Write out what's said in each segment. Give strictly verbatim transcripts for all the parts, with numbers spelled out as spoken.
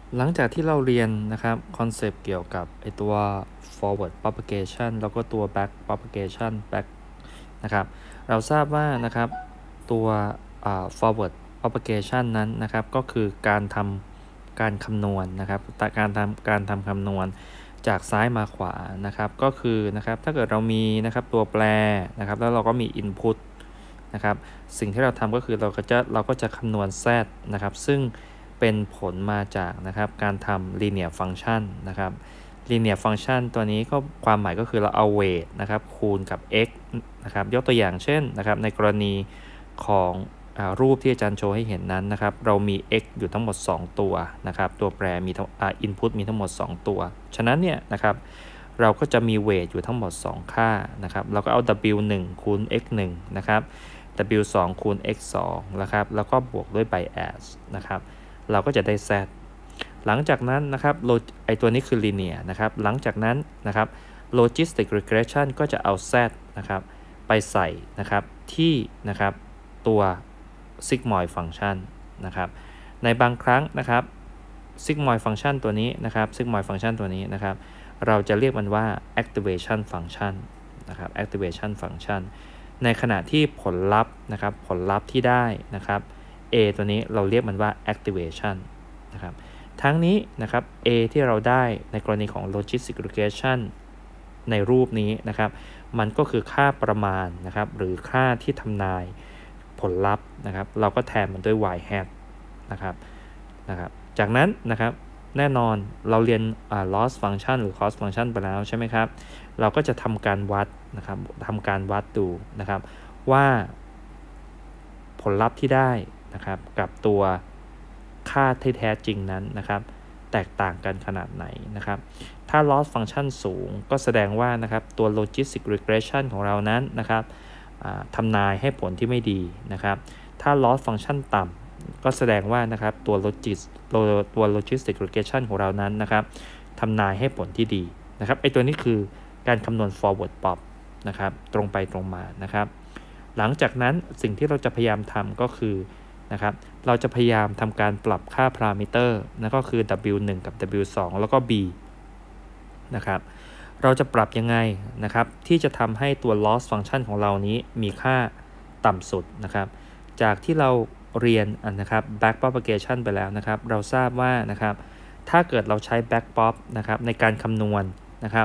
หลังจากที่เราเรียนนะครับคอนเซปต์เกี่ยวกับไอตัว forward propagation แล้วก็ตัว back propagation back นะครับเราทราบว่านะครับตัว forward propagation นั้นนะครับก็คือการทำการคำนวณ นะครับการทำการทำคำนวณจากซ้ายมาขวานะครับก็คือนะครับถ้าเกิดเรามีนะครับตัวแปรนะครับแล้วเราก็มี input นะครับสิ่งที่เราทำก็คือเราก็จะเราก็จะคำนวณ z นะครับซึ่งเป็นผลมาจากนะครับการทำ linear function นะครับ linear function ตัวนี้ก็ความหมายก็คือเราเอา weight นะครับคูณกับ x นะครับยกตัวอย่างเช่นนะครับในกรณีของอรูปที่อาจารย์โชว์ให้เห็นนั้นนะครับเรามี x อยู่ทั้งหมดสองตัวนะครับตัวแปรมีอ่า input มีทั้งหมดสองตัวฉะนั้นเนี่ยนะครับเราก็จะมี weight อยู่ทั้งหมดสองค่านะครับเราก็เอา w หนึ่งคูณ x หนึ่งนะครับ w สองคูณ x สองนะครับแล้วก็บวกด้วย bias นะครับเราก็จะได้ z หลังจากนั้นนะครับไอตัวนี้คือ linear นะครับหลังจากนั้นนะครับ logistic regression ก็จะเอา z นะครับไปใส่นะครับที่นะครับตัว sigmoid function นะครับในบางครั้งนะครับ sigmoid function ตัวนี้นะครับ sigmoid function ตัวนี้นะครับเราจะเรียกมันว่า activation function นะครับ activation function ในขณะที่ผลลัพธ์นะครับผลลัพธ์ที่ได้นะครับ a ตัวนี้เราเรียกมันว่า activation นะครับทั้งนี้นะครับ a ที่เราได้ในกรณีของ logistic regression ในรูปนี้นะครับมันก็คือค่าประมาณนะครับหรือค่าที่ทำนายผลลัพธ์นะครับเราก็แทนมันด้วย y hat นะครับนะครับจากนั้นนะครับแน่นอนเราเรียน loss function หรือ cost function ไปแล้วใช่ไหมครับเราก็จะทำการวัดนะครับทำการวัดดูนะครับว่าผลลัพธ์ที่ได้นะครับกับตัวค่าที่แท้จริงนั้นนะครับแตกต่างกันขนาดไหนนะครับถ้า loss function สูงก็แสดงว่านะครับตัว logistic regression ของเรานั้นนะครับทำนายให้ผลที่ไม่ดีนะครับถ้า loss function ต่ำก็แสดงว่านะครับตัว logis ตัว logistic regression ของเรานั้นนะครับทำนายให้ผลที่ดีนะครับไอตัวนี้คือการคำนวณ forward prop นะครับตรงไปตรงมานะครับหลังจากนั้นสิ่งที่เราจะพยายามทำก็คือนะครับเราจะพยายามทำการปรับค่าพารามิเตอร์นั่นก็คือ w หนึ่ง กับ w สอง แล้วก็ b นะครับเราจะปรับยังไงนะครับที่จะทำให้ตัว loss function ของเรานี้มีค่าต่ำสุดนะครับจากที่เราเรียนนะครับ back propagation ไปแล้วนะครับเราทราบว่านะครับถ้าเกิดเราใช้ back prop นะครับในการคำนวณนะครับ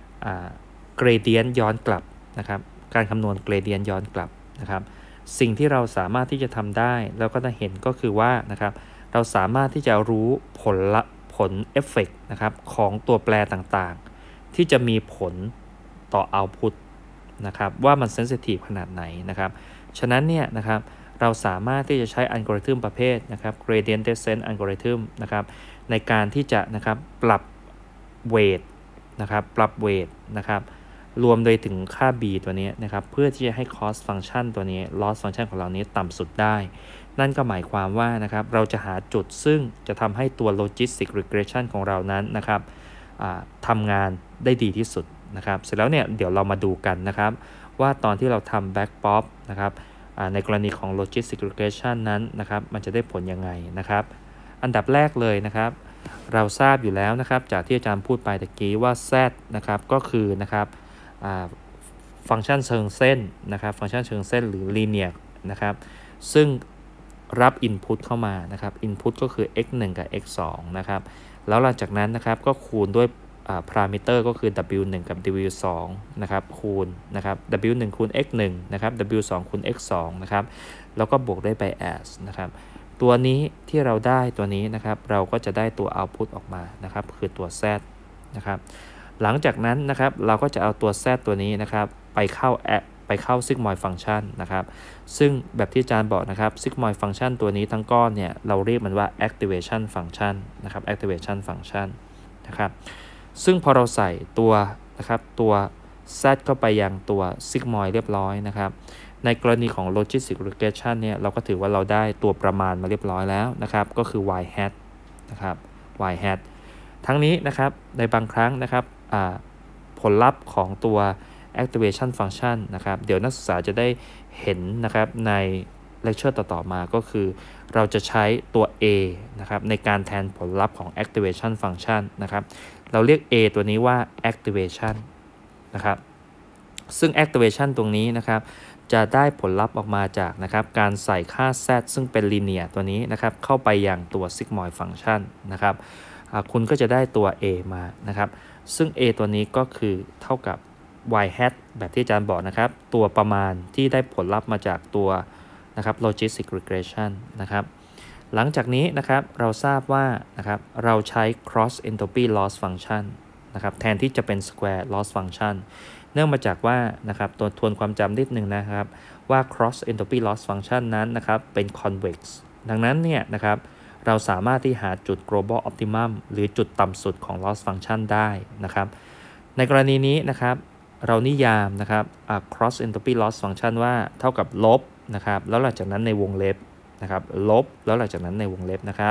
gradient ย้อนกลับนะครับการคำนวณ gradient ย้อนกลับนะครับสิ่งที่เราสามารถที่จะทำได้แล้วก็จะเห็นก็คือว่านะครับเราสามารถที่จะรู้ผลละผลเอฟเฟกต์นะครับของตัวแปรต่างๆที่จะมีผลต่อ output นะครับว่ามัน sensitive ขนาดไหนนะครับฉะนั้นเนี่ยนะครับเราสามารถที่จะใช้อัลกอริทึมประเภทนะครับ gradient descent algorithm นะครับในการที่จะนะครับปรับ weight นะครับปรับ weight นะครับรวมโดยถึงค่า b ตัวนี้นะครับเพื่อที่จะให้ cost function ตัวนี้ loss function ของเรานี้ต่ำสุดได้นั่นก็หมายความว่านะครับเราจะหาจุดซึ่งจะทำให้ตัว logistic regression ของเรานั้นนะครับทำงานได้ดีที่สุดนะครับเสร็จแล้วเนี่ยเดี๋ยวเรามาดูกันนะครับว่าตอนที่เราทำ back prop นะครับในกรณีของ logistic regression นั้นนะครับมันจะได้ผลยังไงนะครับอันดับแรกเลยนะครับเราทราบอยู่แล้วนะครับจากที่อาจารย์พูดไปตะกี้ว่า z นะครับก็คือนะครับฟังก์ชันเชิงเส้นนะครับฟังก์ชันเชิงเส้นหรือ linear นะครับซึ่งรับ input เข้ามานะครับ input ก็คือ x หนึ่ง กับ x สอง นะครับแล้วหลังจากนั้นนะครับก็คูณด้วยพารามิเตอร์ก็คือ w หนึ่ง กับ w สอง นะครับคูณนะครับ w หนึ่ง คูณ x หนึ่ง นะครับ w สอง คูณ x สอง นะครับแล้วก็บวกด้วย bias นะครับตัวนี้ที่เราได้ตัวนี้นะครับเราก็จะได้ตัว output ออกมานะครับคือตัว z นะครับหลังจากนั้นนะครับเราก็จะเอาตัว z ตัวนี้นะครับไปเข้าไปเข้า sigmoid function นะครับซึ่งแบบที่อาจารย์บอกนะครับ sigmoid function ตัวนี้ทั้งก้อนเนี่ยเราเรียกมันว่า activation function นะครับ activation function นะครับซึ่งพอเราใส่ตัวนะครับตัว z เข้าไปยังตัว sigmoid เรียบร้อยนะครับในกรณีของ logistic regression เนี่ยเราก็ถือว่าเราได้ตัวประมาณมาเรียบร้อยแล้วนะครับก็คือ y hat นะครับ y hat ทั้งนี้นะครับในบางครั้งนะครับผลลัพธ์ของตัว activation function นะครับเดี๋ยวนักศึกษาจะได้เห็นนะครับในเลคเชอร์ต่อๆมาก็คือเราจะใช้ตัว A นะครับในการแทนผลลัพธ์ของ activation function นะครับเราเรียก A ตัวนี้ว่า activation นะครับซึ่ง activation ตรงนี้นะครับจะได้ผลลัพธ์ออกมาจากนะครับการใส่ค่า z ซึ่งเป็น linear ตัวนี้นะครับเข้าไปยังตัว sigmoid function นะครับคุณก็จะได้ตัว A มานะครับซึ่ง A ตัวนี้ก็คือเท่ากับ y hat แบบที่อาจารย์บอกนะครับตัวประมาณที่ได้ผลลัพธ์มาจากตัวนะครับ logistic regression นะครับหลังจากนี้นะครับเราทราบว่านะครับเราใช้ cross entropy loss function นะครับแทนที่จะเป็น square loss function เนื่องมาจากว่านะครับตัวทวนความจำนิดนึงนะครับว่า cross entropy loss function นั้นนะครับเป็น convex ดังนั้นเนี่ยนะครับเราสามารถที่หาจุด global optimum หรือจุดต่ำสุดของ loss function ได้นะครับในกรณีนี้นะครับเรานิยามนะครับ cross entropy loss function ว่าเท่ากับลบนะครับแล้วหลังจากนั้นในวงเล็บนะครับลบแล้วหลังจากนั้นในวงเล็บนะครับ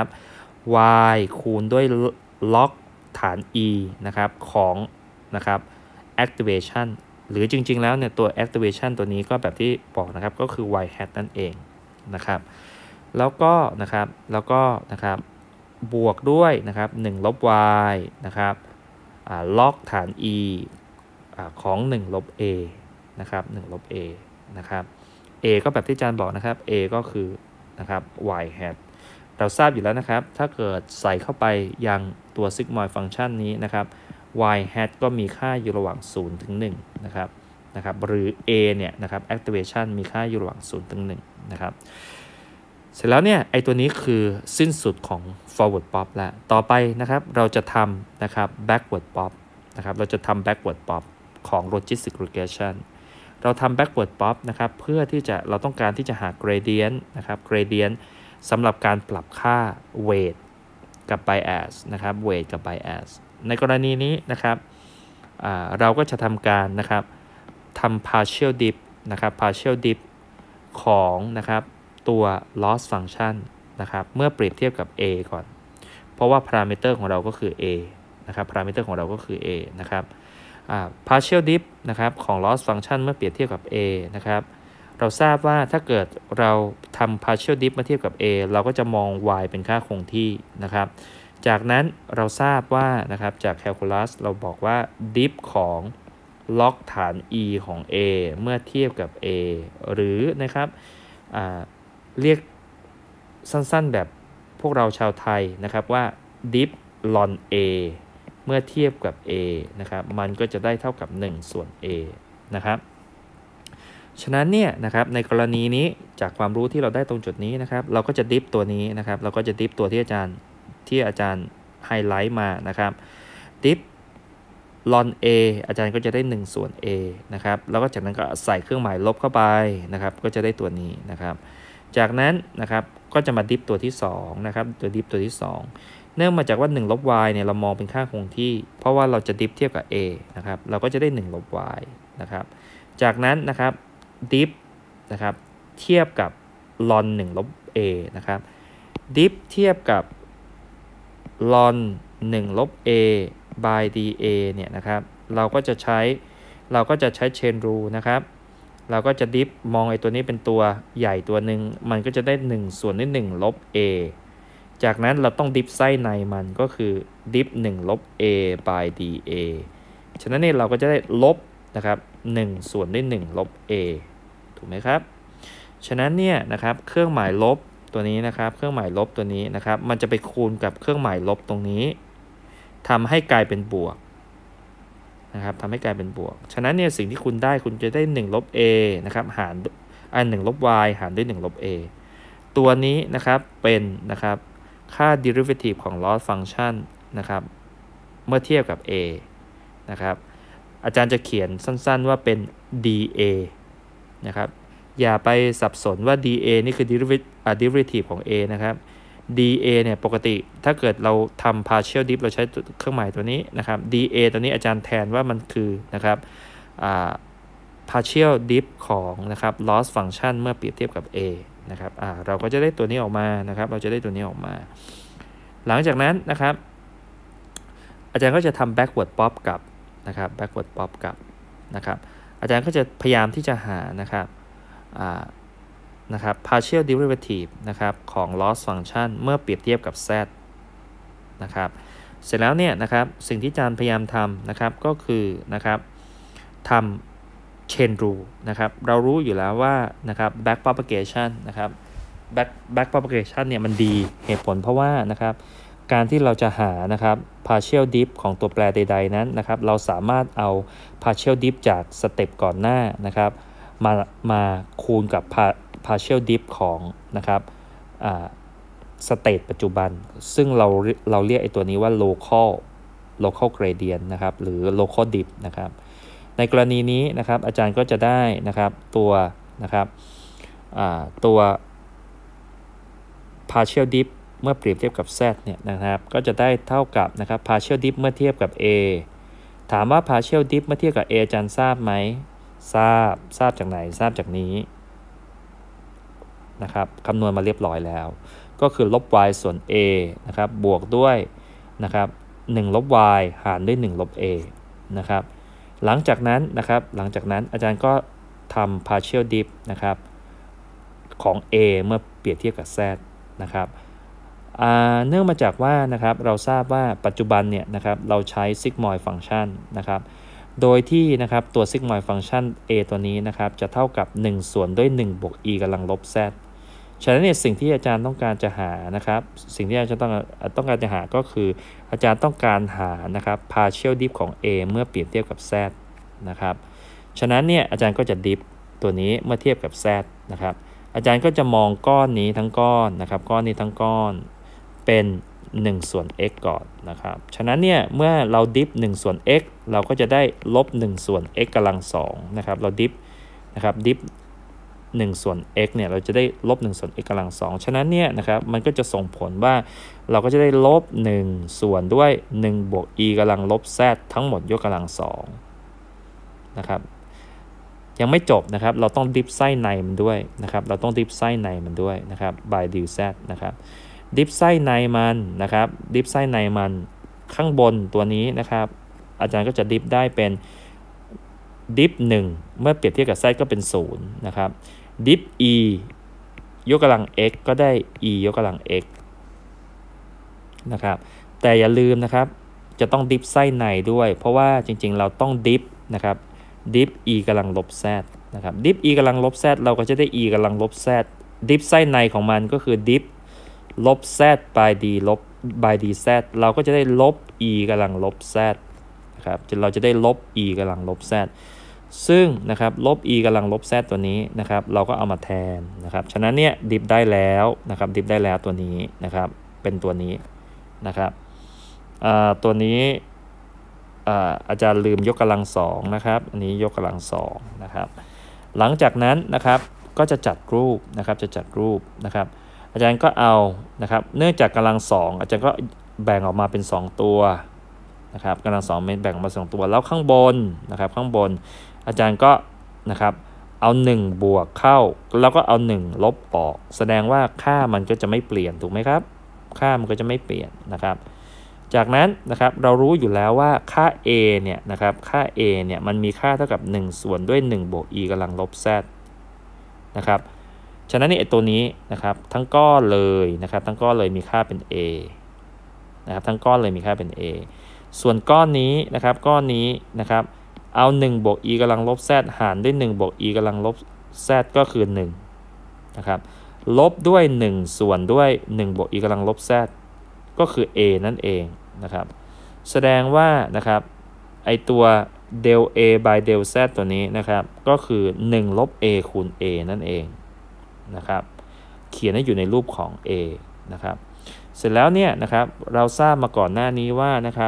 y คูณด้วยล็อกฐาน e นะครับของนะครับ activation หรือจริงๆแล้วเนี่ยตัว activation ตัวนี้ก็แบบที่บอกนะครับก็คือ y hat นั่นเองนะครับแล้วก็นะครับแล้วก็นะครับบวกด้วยนะครับหนึ่งลบ y นะครับล็อกฐาน e ของหนึ่งลบ a นะครับหนึ่งลบ a นะครับ a ก็แบบที่อาจารย์บอกนะครับ a ก็คือนะครับ y hat เราทราบอยู่แล้วนะครับถ้าเกิดใส่เข้าไปยังตัว sigmoid function นี้นะครับ y hat ก็มีค่าอยู่ระหว่างศูนย์ถึงหนึ่งนะครับนะครับหรือ a เนี่ยนะครับ activation มีค่าอยู่ระหว่างศูนย์ถึงหนึ่งนะครับเสร็จแล้วเนี่ยไอตัวนี้คือสิ้นสุดของ forward pop แล้วต่อไปนะครับเราจะทำนะครับ backward pop นะครับเราจะทำ backward pop ของ logistic regression เราทำ backward pop นะครับเพื่อที่จะเราต้องการที่จะหา gradient นะครับ gradient สำหรับการปรับค่า weight กับ bias นะครับ weight กับ bias ในกรณีนี้นะครับเราก็จะทำการนะครับทำ partial dip นะครับ partial dip ของนะครับตัว loss function นะครับเมื่อเปรียบเทียบกับ a ก่อนเพราะว่า parameter ของเราก็คือ a นะครับ parameter ของเราก็คือ a นะครับ partial dip นะครับของ loss function เมื่อเปรียบเทียบกับ a นะครับเราทราบว่าถ้าเกิดเราทำ partial dip มาเทียบกับ a เราก็จะมอง y เป็นค่าคงที่นะครับจากนั้นเราทราบว่านะครับจาก calculus เราบอกว่า dip ของล็อกฐาน e ของ a เมื่อเทียบกับ a หรือนะครับเรียกสั้นๆแบบพวกเราชาวไทยนะครับว่า dip ln a เมื่อเทียบกับ a นะครับมันก็จะได้เท่ากับหนึ่งส่วน a นะครับฉะนั้นเนี่ยนะครับในกรณีนี้จากความรู้ที่เราได้ตรงจุดนี้นะครับเราก็จะดิฟตัวนี้นะครับเราก็จะดิฟตัวที่อาจารย์ที่อาจารย์ไฮไลท์มานะครับดิฟลอน a อาจารย์ก็จะได้หนึ่งส่วน a นะครับแล้วก็จากนั้นก็ใส่เครื่องหมายลบเข้าไปนะครับก็จะได้ตัวนี้นะครับจากนั้นนะครับก็จะมาดิฟตัวที่สองนะครับตัวดิฟตัวที่สองเนื่องมาจากว่าหนึ่งลบ y เนี่ยเรามองเป็นค่าคงที่เพราะว่าเราจะดิฟเทียบกับ a นะครับเราก็จะได้หนึ่งลบ y นะครับจากนั้นนะครับดิฟนะครับเทียบกับลอนหนึ่งลบ a นะครับดิฟเทียบกับลอนหนึ่งลบ a by dA เนี่ยนะครับเราก็จะใช้เราก็จะใช้เชนรูนะครับเราก็จะดิฟมองไอ้ตัวนี้เป็นตัวใหญ่ตัวหนึ่งมันก็จะได้หนึ่งส่วนด้วยหนึ่งลบ a จากนั้นเราต้องดิฟไส้ในมันก็คือดิฟหนึ่งลบ a by dA ฉะนั้นเนี่ยเราก็จะได้ลบนะครับหนึ่งส่วนด้วยหนึ่งลบ a ถูกไหมครับฉะนั้นเนี่ยนะครับเครื่องหมายลบตัวนี้นะครับเครื่องหมายลบตัวนี้นะครับมันจะไปคูณกับเครื่องหมายลบตรงนี้ทำให้กลายเป็นบวกนะครับทำให้กลายเป็นบวกฉะนั้นเนี่ยสิ่งที่คุณได้คุณจะได้หนึ่งลบ a นะครับหารอันหนึ่งลบ y หารด้วยหนึ่งลบ a ตัวนี้นะครับเป็นนะครับค่า derivative ของ loss function นะครับเมื่อเทียบกับ a นะครับอาจารย์จะเขียนสั้นๆว่าเป็น dA นะครับอย่าไปสับสนว่า dA นี่คือ derivative ของ a นะครับ dA เนี่ยปกติถ้าเกิดเราทำ partial dip เราใช้เครื่องหมายตัวนี้นะครับ dA ตัวนี้อาจารย์แทนว่ามันคือนะครับ partial dip ของนะครับ loss function เมื่อเปรียบเทียบกับ a นะครับเราก็จะได้ตัวนี้ออกมานะครับเราจะได้ตัวนี้ออกมาหลังจากนั้นนะครับอาจารย์ก็จะทำ backward pop กับนะครับ backward pop กับนะครับอาจารย์ก็จะพยายามที่จะหานะครับนะครับ partial derivative นะครับของ loss function เมื่อเปรียบเทียบกับ z นะครับเสร็จแล้วเนี่ยนะครับสิ่งที่อาจารย์พยายามทำนะครับก็คือนะครับทำ chain rule นะครับเรารู้อยู่แล้วว่านะครับ back propagation นะครับ back back propagation เนี่ยมันดีเหตุผลเพราะว่านะครับการที่เราจะหานะครับ partial dip ของตัวแปรใดๆนั้นนะครับเราสามารถเอา partial dip จากสเต็ปก่อนหน้านะครับมามาคูณกับ partial dip ของนะครับอ่าสเตตปัจจุบันซึ่งเราเราเรียกไอ้ตัวนี้ว่า local local gradient นะครับหรือ local dip นะครับในกรณีนี้นะครับอาจารย์ก็จะได้นะครับตัวนะครับตัว partial dip เมื่อเปรียบเทียบกับ z เนี่ยนะครับก็จะได้เท่ากับนะครับ partial dip เมื่อเทียบกับ a ถามว่า partial dip เมื่อเทียบกับ a อาจารย์ทราบไหมทราบทราบจากไหนทราบจากนี้นะครับคำนวณมาเรียบร้อยแล้วก็คือลบ y ส่วน a นะครับบวกด้วยนะครับหนึ่งลบ y หารด้วยหนึ่งลบ a นะครับหลังจากนั้นนะครับหลังจากนั้นอาจารย์ก็ทำ partial dip นะครับของ a เมื่อเปรียบเทียบกับ z นะครับเนื่องมาจากว่านะครับเราทราบว่าปัจจุบันเนี่ยนะครับเราใช้ซิกมอยด์ฟังก์ชันนะครับโดยที่นะครับตัวซิกมอยด์ฟังก์ชัน a ตัวนี้นะครับจะเท่ากับหนึ่งส่วนด้วยหนึ่งบวก e กำลังลบ z ฉะนั้นเนี่ยสิ่งที่อาจารย์ต้องการจะหานะครับสิ่งที่อาจารย์ต้องต้องการจะหาก็คืออาจารย์ต้องการหานะครับ partial dip ของ a เมื่อเปรียบเทียบกับ z นะครับฉะนั้นเนี่ยอาจารย์ก็จะ dip ตัวนี้เมื่อเทียบกับ z นะครับอาจารย์ก็จะมองก้อนนี้ทั้งก้อนนะครับก้อนนี้ทั้งก้อนเป็นหนึ่งส่วน x ก่อนนะครับฉะนั้นเนี่ยเมื่อเรา dip หนึ่งส่วน x เราก็จะได้ลบหนึ่งส่วน x กำลังสองนะครับเรา dip นะครับ dipหนึ่งส่วน x เนี่ยเราจะได้ลบหนึ่งส่วน x กำลังสองฉะนั้นเนี่ยนะครับมันก็จะส่งผลว่าเราก็จะได้ลบหนึ่งส่วนด้วยหนึ่งบวก e กำลังลบ z ทั้งหมดยกกำลังสองนะครับยังไม่จบนะครับเราต้องดิฟไส้ในมันด้วยนะครับเราต้องดิฟไส้ในมันด้วยนะครับ by d z นะครับดิฟไส้ในมันนะครับดิฟไส้ในมันข้างบนตัวนี้นะครับอาจารย์ก็จะดิฟได้เป็นดิฟหนึ่งเมื่อเปรียบเทียบกับ z ก็เป็นศูนย์นะครับดิฟ e ยกกำลัง x ก็ได้ e ยกกำลัง x นะครับแต่อย่าลืมนะครับจะต้องดิฟไส้ในด้วยเพราะว่าจริงๆเราต้องดิฟนะครับดิฟ e กำลังลบ z นะครับดิฟ e กำลังลบ z เราก็จะได้ e กำลังลบ z ดิฟไส้ในของมันก็คือดิฟลบ z by d ลบ by dz เราก็จะได้ลบ e กำลังลบ z นะครับเราจะได้ลบ e กำลังลบ z ซึ่งนะครับลบ e กำลังลบ z ตัวนี้นะครับเราก็เอามาแทนนะครับฉะนั้นเนี่ยดิฟได้แล้วนะครับดิฟได้แล้วตัวนี้นะครับเป็นตัวนี้นะครับตัวนี้อาจารย์ลืมยกกำลังสองนะครับอันนี้ยกกำลังสองนะครับหลังจากนั้นนะครับก็จะจัดรูปนะครับจะจัดรูปนะครับอาจารย์ก็เอานะครับเนื่องจากกำลังสองอาจารย์ก็แบ่งออกมาเป็นสองตัวนะครับกำลังสองแบ่งออกมาสองตัวแล้วข้างบนนะครับข้างบนอาจารย์ก็นะครับเอาหนึ่งบวกเข้าแล้วก็เอาหนึ่งลบออกแสดงว่าค่ามันก็จะไม่เปลี่ยนถูกไหมครับค่ามันก็จะไม่เปลี่ยนนะครับจากนั้นนะครับเรารู้อยู่แล้วว่าค่า a เนี่ยนะครับค่า a เนี่ยมันมีค่าเท่ากับหนึ่งส่วนด้วยหนึ่งบวก e กำลังลบ z นะครับฉะนั้นนี่ไอ้ตัวนี้นะครับทั้งก้อนเลยนะครับทั้งก้อนเลยมีค่าเป็น a นะครับทั้งก้อนเลยมีค่าเป็น a ส่วนก้อนนี้นะครับก้อนนี้นะครับเอาหนึ่งบวก e กำลังลบ z หารด้วยหนึ่งบวก e กำลังลบ z ก็คือหนึ่งนะครับลบด้วยหนึ่งส่วนด้วยหนึ่งบวก e กำลังลบ z ก็คือ a นั่นเองนะครับแสดงว่านะครับไอตัว del a by del z ตัวนี้นะครับก็คือหนึ่งลบ a คูณ a นั่นเองนะครับเขียนให้อยู่ในรูปของ a นะครับเสร็จแล้วเนี่ยนะครับเราทราบมาก่อนหน้านี้ว่านะครับ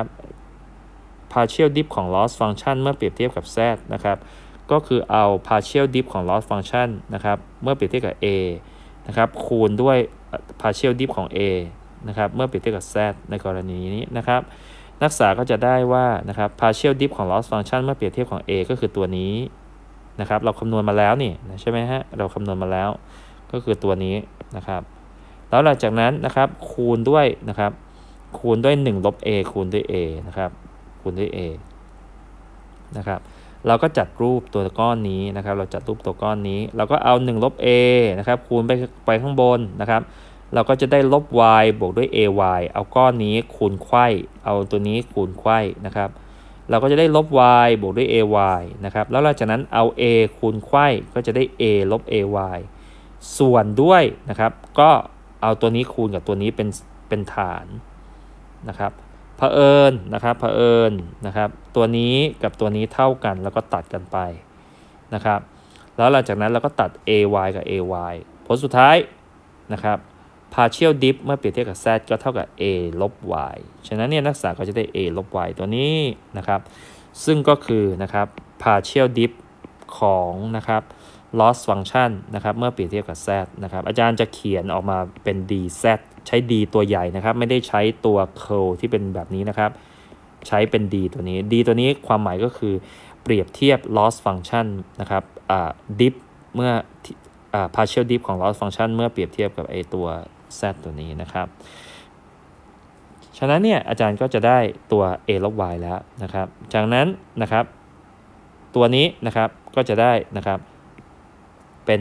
partial dip ของ loss function เมื่อเปรียบเทียบกับ z นะครับก็คือเอา partial dip ของ loss function นะครับเมื่อเปรียบเทียบกับ a นะครับคูณด้วย partial dip ของ a นะครับเมื่อเปรียบเทียบกับ z ในกรณีนี้นะครับนักศึกษาก็จะได้ว่านะครับ partial dip ของ loss function เมื่อเปรียบเทียบของ a ก็คือตัวนี้นะครับเราคำนวณมาแล้วนี่ใช่ไหมฮะเราคำนวณมาแล้วก็คือตัวนี้นะครับแล้วหลังจากนั้นนะครับคูณด้วยนะครับคูณด้วยหนึ่งลบ a คูณด้วย a นะครับคูณด้วย a นะครับเราก็จัดรูปตัวก้อนนี้นะครับเราจัดรูปตัวก้อนนี้เราก็เอาหนึ่งลบ a นะครับคูณไปไปข้างบนนะครับเราก็จะได้ลบ y บวกด้วย ay เอาก้อนนี้คูณไขว้เอาตัวนี้คูณไขว้นะครับเราก็จะได้ลบ y บวกด้วย ay นะครับแล้วหลังจากนั้นเอา a คูณไขว้ก็จะได้ a ลบ ay ส่วนด้วยนะครับก็เอาตัวนี้คูณกับตัวนี้เป็นเป็นฐานนะครับเผอิญนะครับเผอิญนะครับตัวนี้กับตัวนี้เท่ากันแล้วก็ตัดกันไปนะครับแล้วหลังจากนั้นเราก็ตัด ay กับ ay ผลสุดท้ายนะครับ partial dip เมื่อเปรียบเทียบกับ z ก็เท่ากับ a ลบ y ฉะนั้นเนี่ยนักศึกษาก็จะได้ a ลบ y ตัวนี้นะครับซึ่งก็คือนะครับ partial dip ของนะครับ loss function นะครับเมื่อเปรียบเทียบกับ z นะครับอาจารย์จะเขียนออกมาเป็น dz ใช้ d ตัวใหญ่นะครับไม่ได้ใช้ตัว curl ที่เป็นแบบนี้นะครับใช้เป็น d ตัวนี้ d ตัวนี้ความหมายก็คือเปรียบเทียบ loss function นะครับอ่า dip เมื่ออ่า partial dip ของ loss function เมื่อเปรียบเทียบกับไอตัว z ตัวนี้นะครับฉะนั้นเนี่ยอาจารย์ก็จะได้ตัว a ลบ y แล้วนะครับจากนั้นนะครับตัวนี้นะครับก็จะได้นะครับเป็น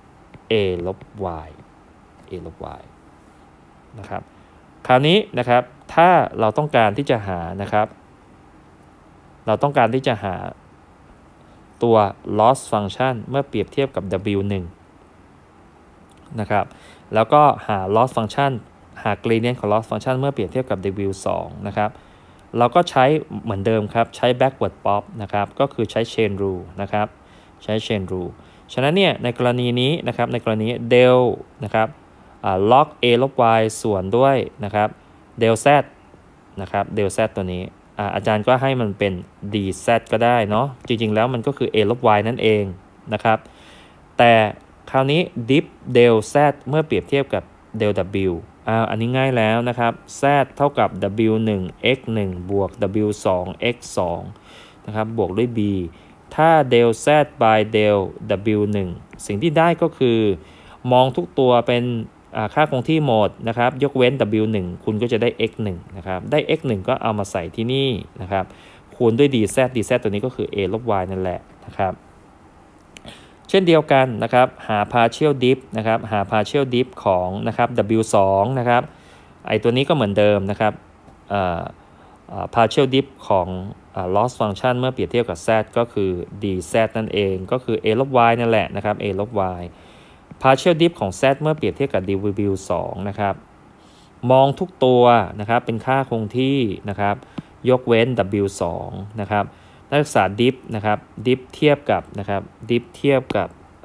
a ลบ y a ลบ y นะครับคราวนี้นะครับถ้าเราต้องการที่จะหานะครับเราต้องการที่จะหาตัว loss function เมื่อเปรียบเทียบกับ w หนึ่ง นะครับแล้วก็หา loss function หา gradient ของ loss function เมื่อเปรียบเทียบกับ w สอง นะครับเราก็ใช้เหมือนเดิมครับใช้ backward pop นะครับก็คือใช้ chain rule นะครับใช้ chain rule ฉะนั้นเนี่ยในกรณีนี้นะครับในกรณี del นะครับ log a ลบ y ส่วนด้วยนะครับ del z นะครับ del z ตัวนี้ อ่าอาจารย์ก็ให้มันเป็น dz ก็ได้เนาะจริงๆแล้วมันก็คือ a ลบ y นั่นเองนะครับแต่คราวนี้ dip del z เมื่อเปรียบเทียบกับ del w อ่าอันนี้ง่ายแล้วนะครับ z เท่ากับ w หนึ่ง x หนึ่ง บวก w สอง x สองนะครับบวกด้วย b ถ้า del z by del w หนึ่ง สิ่งที่ได้ก็คือมองทุกตัวเป็นค่าคงที่หมดนะครับยกเว้น w หนึ่ง คุณก็จะได้ x หนึ่งนะครับได้ x หนึ่ง ก็เอามาใส่ที่นี่นะครับคูณด้วย dz dz ตัวนี้ก็คือ a ลบ y นั่นแหละนะครับเช่นเดียวกันนะครับหา partial dip นะครับหา partial dip ของนะครับ w สอง นะครับไอตัวนี้ก็เหมือนเดิมนะครับ partial dip ของ loss function เมื่อเปรียบเทียบกับ z ก็คือ dz นั่นเองก็คือ a ลบ y นั่นแหละนะครับ a ลบ y partial dip ของ z เมื่อเปรียบเทียบกับ w สอง นะครับมองทุกตัวนะครับเป็นค่าคงที่นะครับยกเว้น w สอง นะครับนักศึกษา dip นะครับ dip เทียบกับนะครับ dip เทียบกับ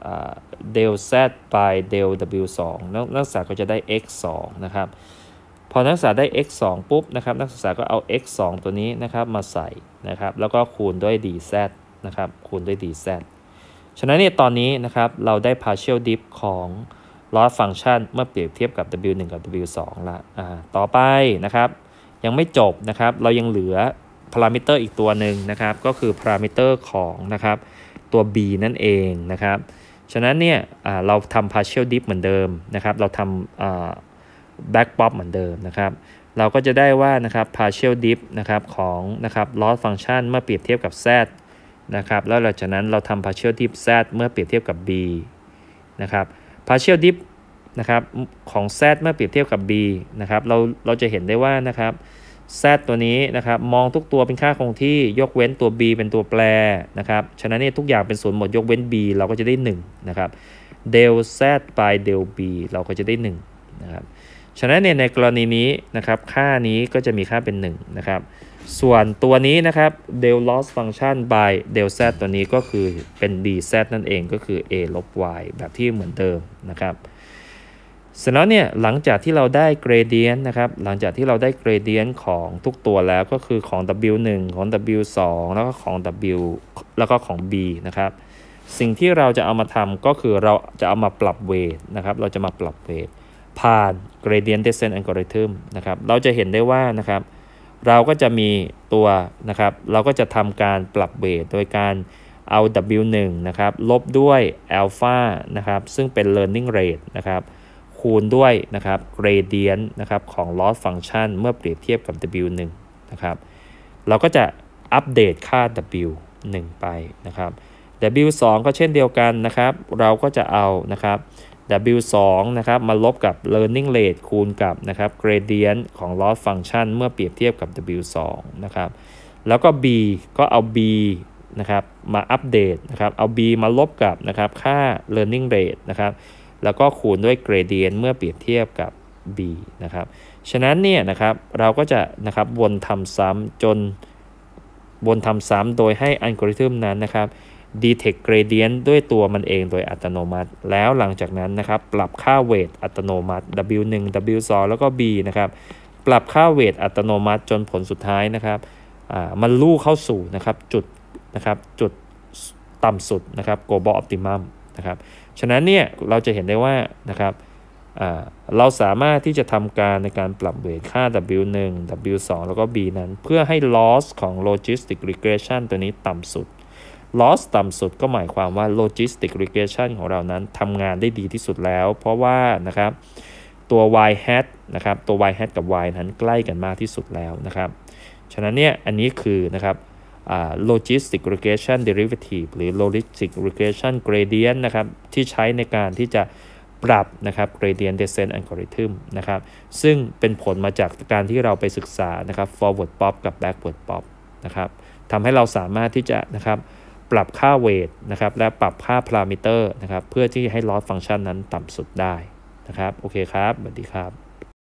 del z by del w สอง นักศึกษาก็จะได้ x สอง นะครับพอนักศึกษาได้ x สอง ปุ๊บนะครับนักศึกษาก็เอา x สอง ตัวนี้นะครับมาใส่นะครับแล้วก็คูณด้วย dz นะครับคูณด้วย dz ฉะนั้นเนี่ยตอนนี้นะครับเราได้ partial dip ของ loss function เมื่อเปรียบเทียบกับ w หนึ่ง กับ w สอง ละอ่าต่อไปนะครับยังไม่จบนะครับเรายังเหลือพารามิเตอร์อีกตัวหนึ่งนะครับก็คือพารามิเตอร์ของนะครับตัว b นั่นเองนะครับฉะนั้นเนี่ยเราทำ partial dip เหมือนเดิมนะครับเราทำ back pop เหมือนเดิมนะครับเราก็จะได้ว่านะครับ partial dip นะครับของนะครับ loss function เมื่อเปรียบเทียบกับ z นะครับแล้วหลังจากนั้นเราทำ partial dip z เมื่อเปรียบเทียบกับ b นะครับ partial dip นะครับของ z เมื่อเปรียบเทียบกับ b นะครับเราเราจะเห็นได้ว่านะครับ z ตัวนี้นะครับมองทุกตัวเป็นค่าคงที่ยกเว้นตัว b เป็นตัวแปรนะครับฉะนั้นเนี่ยทุกอย่างเป็นศูนย์หมดยกเว้น b เราก็จะได้หนึ่งนะครับ del z by del b เราก็จะได้หนึ่งนะครับฉะนั้นเนี่ยในกรณีนี้นะครับค่านี้ก็จะมีค่าเป็นหนึ่งนะครับส่วนตัวนี้นะครับ del loss function by del z ตัวนี้ก็คือเป็น dz นั่นเองก็คือ a ลบ y แบบที่เหมือนเดิมนะครับเสร็จแล้วเนี่ยหลังจากที่เราได้ gradient นะครับหลังจากที่เราได้ gradient ของทุกตัวแล้วก็คือของ w หนึ่ง ของ w สอง แล้วก็ของ w แล้วก็ของ b นะครับสิ่งที่เราจะเอามาทำก็คือเราจะเอามาปรับเวทนะครับเราจะมาปรับเวทผ่าน gradient descent algorithm นะครับเราจะเห็นได้ว่านะครับเราก็จะมีตัวนะครับเราก็จะทำการปรับเวทโดยการเอา w หนึ่ง นะครับลบด้วย alpha นะครับซึ่งเป็น learning rate นะครับคูณด้วยนะครับ gradient นะครับของ loss function เมื่อเปรียบเทียบกับ w หนึ่ง นะครับเราก็จะอัปเดตค่า w หนึ่งไปนะครับ ดับเบิลยู สอง ก็เช่นเดียวกันนะครับเราก็จะเอานะครับ ดับเบิลยู สอง นะครับมาลบกับ learning rate คูณกับนะครับ gradient ของ loss function เมื่อเปรียบเทียบกับ ดับเบิลยู สอง นะครับแล้วก็ b ก็เอา b นะครับมาอัปเดตนะครับเอา b มาลบกับนะครับค่า learning rate นะครับแล้วก็คูณด้วย gradient เมื่อเปรียบเทียบกับ b นะครับฉะนั้นเนี่ยนะครับเราก็จะนะครับวนทำซ้ำจนวนทำซ้ำโดยให้อัลกอริทึมนั้นนะครับ detect gradient ด้วยตัวมันเองโดยอัตโนมัติแล้วหลังจากนั้นนะครับปรับค่าเวทอัตโนมัติ ดับเบิลยู หนึ่ง ดับเบิลยู สอง แล้วก็ b นะครับปรับค่าเวทอัตโนมัติจนผลสุดท้ายนะครับอ่ามันลู่เข้าสู่นะครับจุดนะครับจุดต่ำสุดนะครับ global optimum นะครับฉะนั้นเนี่ยเราจะเห็นได้ว่านะครับเราสามารถที่จะทำการในการปรับเวทค่า ดับเบิลยู หนึ่ง ดับเบิลยู สอง แล้วก็ b นั้นเพื่อให้ loss ของ logistic regression ตัวนี้ต่ำสุด loss ต่ำสุดก็หมายความว่า logistic regression ของเรานั้นทำงานได้ดีที่สุดแล้วเพราะว่านะครับตัว y hat นะครับตัว y hat กับ y นั้นใกล้กันมากที่สุดแล้วนะครับฉะนั้นเนี่ยอันนี้คือนะครับlogistic regression derivative หรือ logistic regression gradient นะครับที่ใช้ในการที่จะปรับนะครับ gradient descent algorithm นะครับซึ่งเป็นผลมาจากการที่เราไปศึกษานะครับ forward pop กับ backward pop นะครับทำให้เราสามารถที่จะนะครับปรับค่าเวทนะครับและปรับค่าพารามิเตอร์นะครับเพื่อที่ให้ loss function นั้นต่ำสุดได้นะครับโอเคครับสวัสดีครับ